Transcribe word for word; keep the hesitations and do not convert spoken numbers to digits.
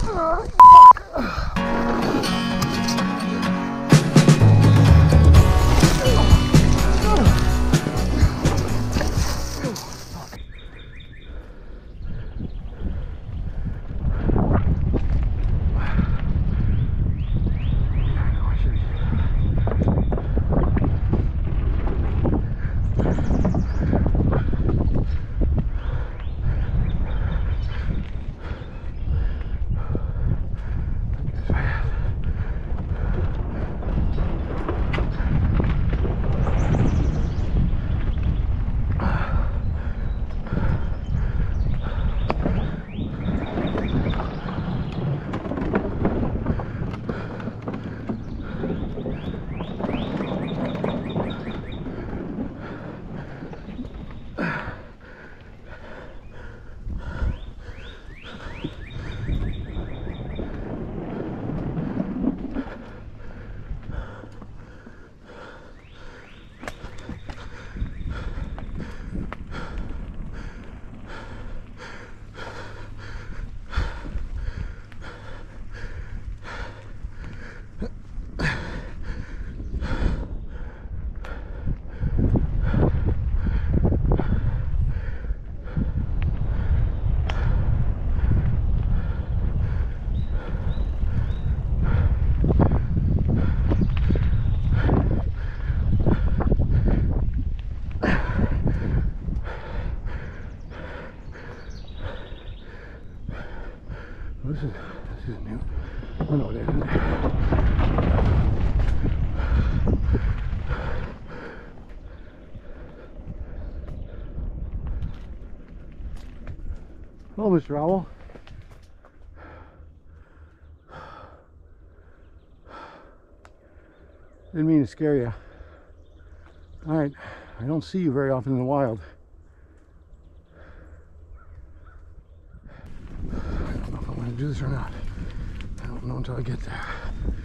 This is, this is new. Oh no, it isn't. Hello, Mister Owl. Didn't mean to scare you. Alright, I don't see you very often in the wild. I don't know if I'm going to do this or not. I don't know until I get there.